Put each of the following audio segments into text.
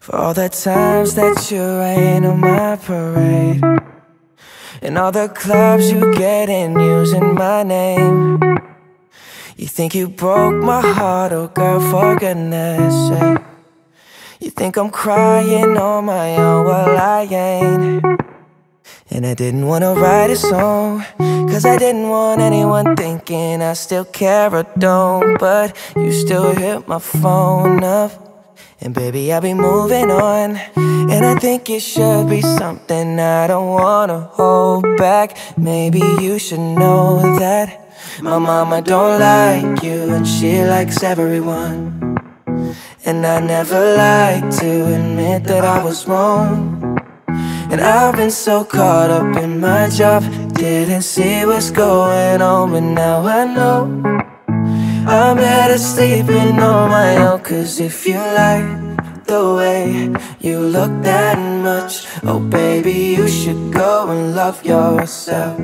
For all the times that you rain on my parade, and all the clubs you get in using my name. You think you broke my heart, oh girl, for goodness sake. You think I'm crying on my own, well I ain't. And I didn't wanna write a song, cause I didn't want anyone thinking I still care or don't. But you still hit my phone up, and baby, I'll be moving on. And I think it should be something I don't wanna hold back. Maybe you should know that my mama don't like you, and she likes everyone. And I never like to admit that I was wrong. And I've been so caught up in my job, didn't see what's going on. But now I know I'm better sleeping on my own. Cause if you like the way you look that much, oh baby, you should go and love yourself.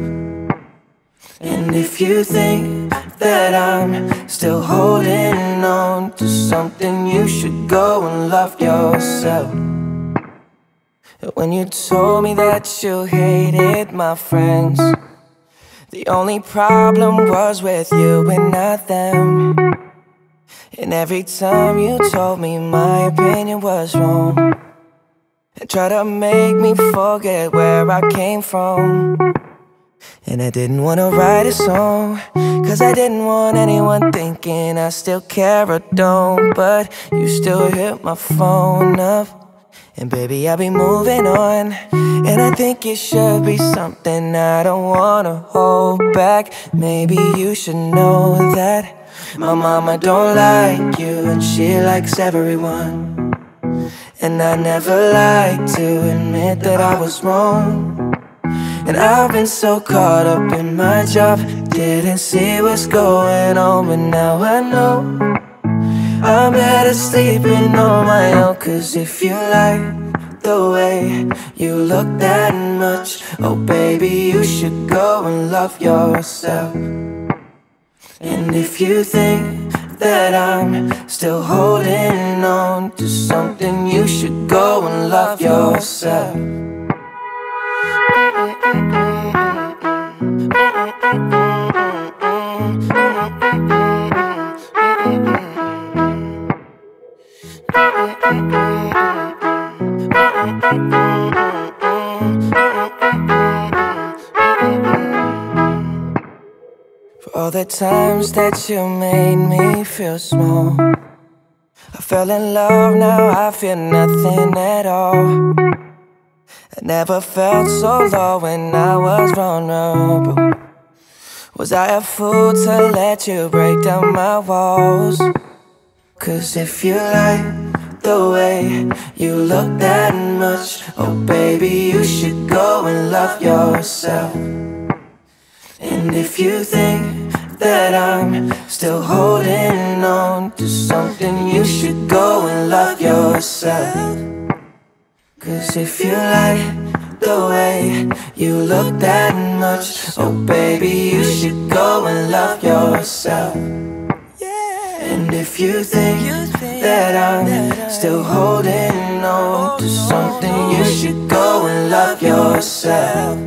And if you think that I'm still holding on to something, you should go and love yourself. When you told me that you hated my friends, the only problem was with you and not them. And every time you told me my opinion was wrong, and tried to make me forget where I came from. And I didn't wanna write a song, cause I didn't want anyone thinking I still care or don't. But you still hit my phone up, and baby, I'll be moving on. And I think it should be something I don't wanna hold back. Maybe you should know that my mama don't like you, and she likes everyone. And I never like to admit that I was wrong. And I've been so caught up in my job, didn't see what's going on. But now I know I'm better sleeping on my own. Cause if you like the way you look that much, oh baby, you should go and love yourself. And if you think that I'm still holding on to something, you should go and love yourself. For all the times that you made me feel small, I fell in love, now I feel nothing at all. I never felt so low when I was vulnerable. Was I a fool to let you break down my walls? Cause if you like the way you look that much, oh baby, you should go and love yourself. And if you think that I'm still holding on to something, you should go and love yourself. Cause if you like the way you look that much, oh baby, you should go and love yourself. And if you think that I'm still holding on to something, you should go and love yourself.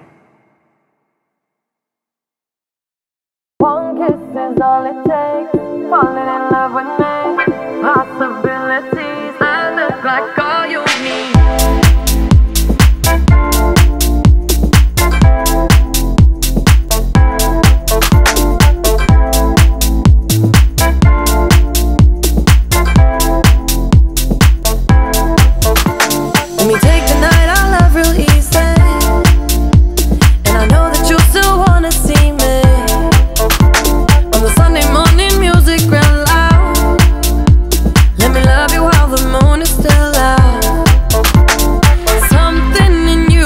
One kiss is all it takes, falling in love with me. Possibilities, I look like all you need. Let me take the night, I love real easy, and I know that you still wanna see me. On the Sunday morning, music real loud. Let me love you while the moon is still out. Something in you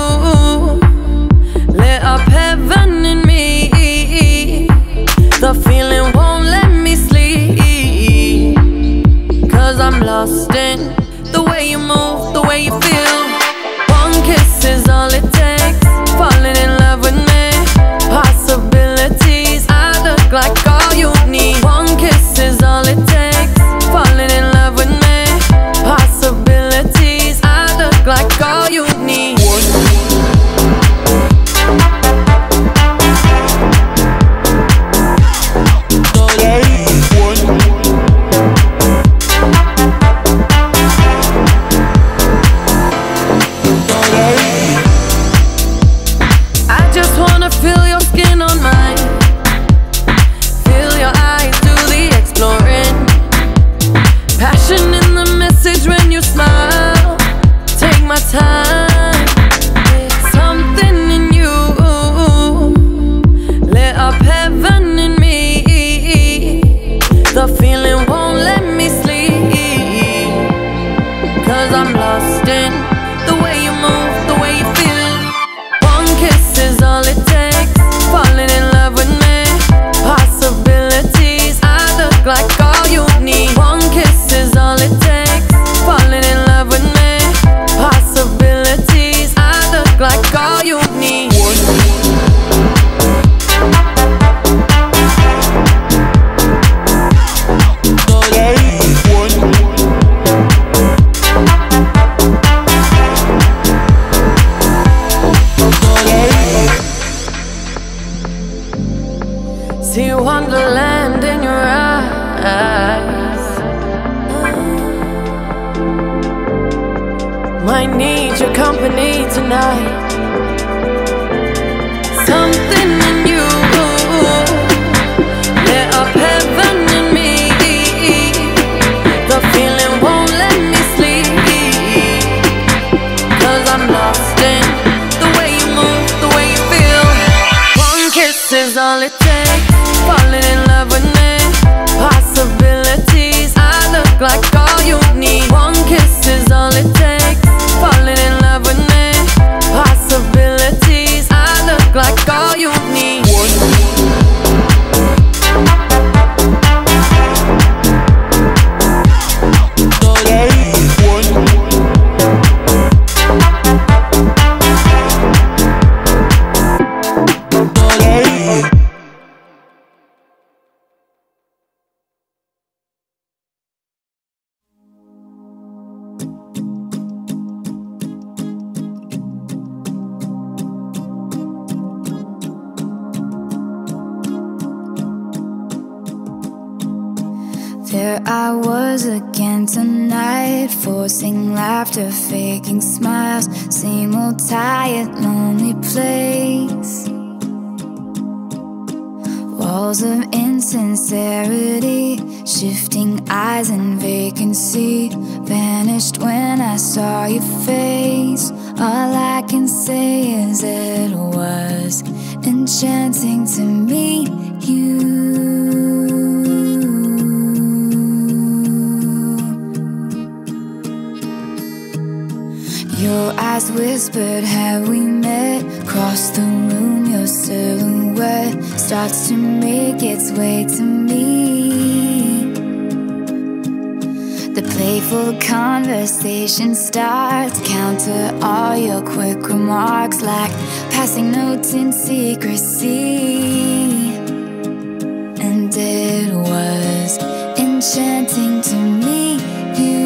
lit up heaven in me. The feeling won't let me sleep, cause I'm lost in the way you move, the way you feel. One kiss is all it takes, falling in love with me. Possibilities, I look like all you need. One kiss is all it takes, falling in love with me. Possibilities. lost in the way you move, the way you feel. One kiss is all it takes, falling in love with me. Possibilities, I look like all you need. One kiss is all it takes, falling in love with me. Possibilities, I look like all you need. See wonderland in your eyes. Might need your company tonight. Something in you lit up heaven in me. The feeling won't let me sleep, 'cause I'm lost in the way you move, the way you feel. One kiss is all it takes, falling in love with me. Possibilities, I look like all you need. One kiss is all it takes, falling in love with me. Possibilities, I look like all you need. There I was again tonight, forcing laughter, faking smiles. Same old tired, lonely place. Walls of insincerity, shifting eyes and vacancy. Vanished when I saw your face. All I can say is it was enchanting to meet you. Your eyes whispered, have we met? Across the room, your silhouette starts to make its way to me. The playful conversation starts, counter all your quick remarks like passing notes in secrecy. And it was enchanting to meet you.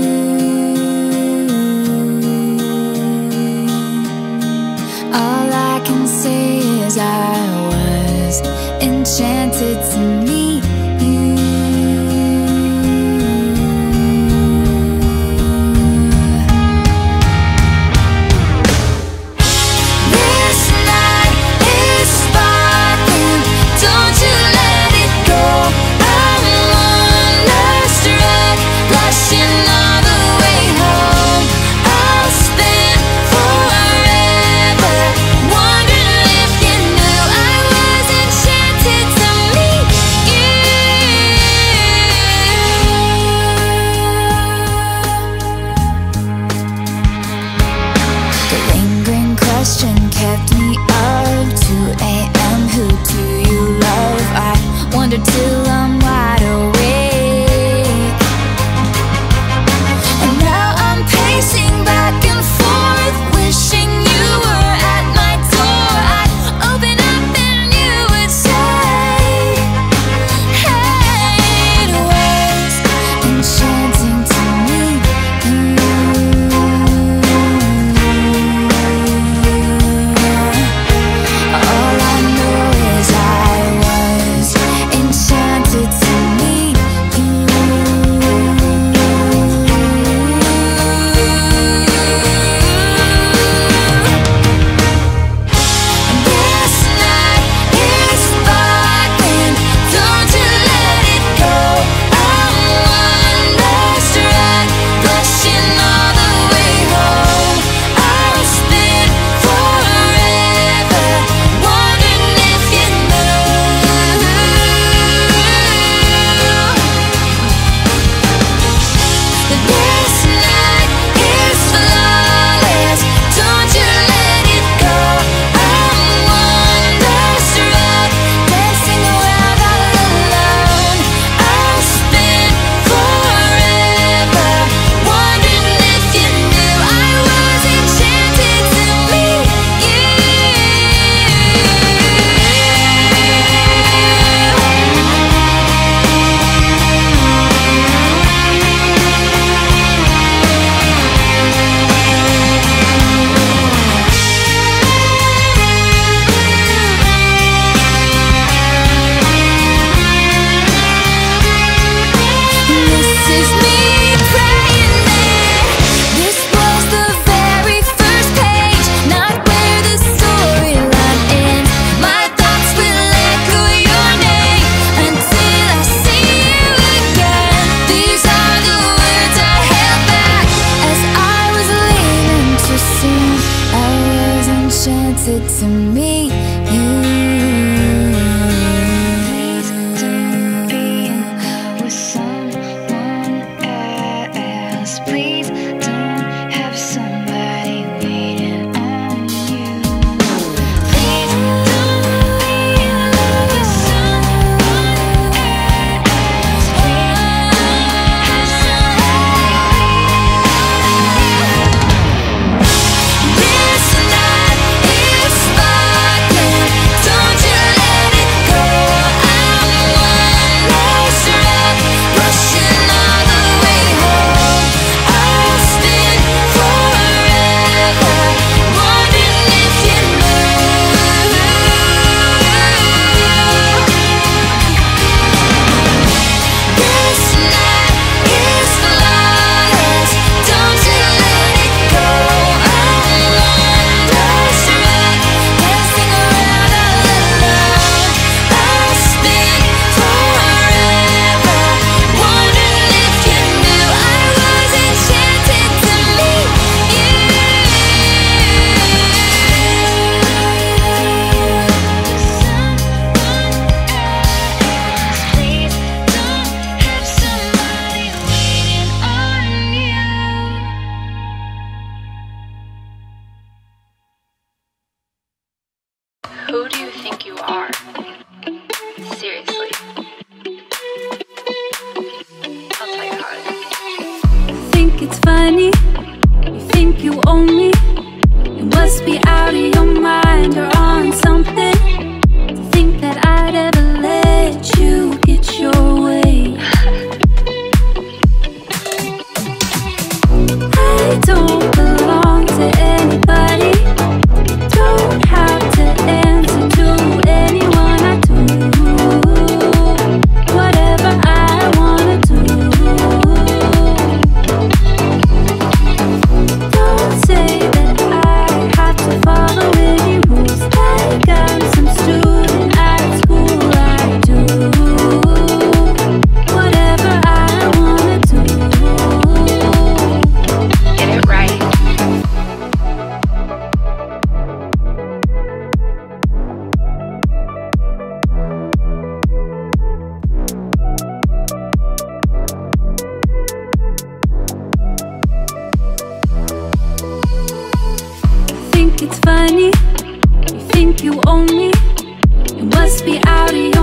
All I can say is I was enchanted to meet you. This night is sparkling, don't you let it go. I'm wonderstruck, blushing all the way home. I'll spend forever wondering if you knew I was enchanted to meet to meet you. Please don't be in love with someone else. Please don't have somebody waiting on you. Please don't be in love with someone else. Please don't have somebody This night is sparkling, don't you let it go. I'm one less rock, rushing all the way home. I'll spin forever, wondering if you know. This night is flawless, don't you let it go. I'm one less rock, dancing around all alone. I'll spin forever, wondering if you knew I was enchanted to meet you. Please don't have somebody waiting on you. Who do you think you are? Seriously. I'll tell you how it is. Think it's funny, you think you own me. You must be out of your mind or on something to think that I'd ever let you get your way. I don't belong to anybody, don't have to answer to anyone. I do whatever I wanna do. Don't say that I have to follow any rules, like I'm some student at school. I do whatever I wanna do. Get it right. Think it's funny, you think you own me. You must be out of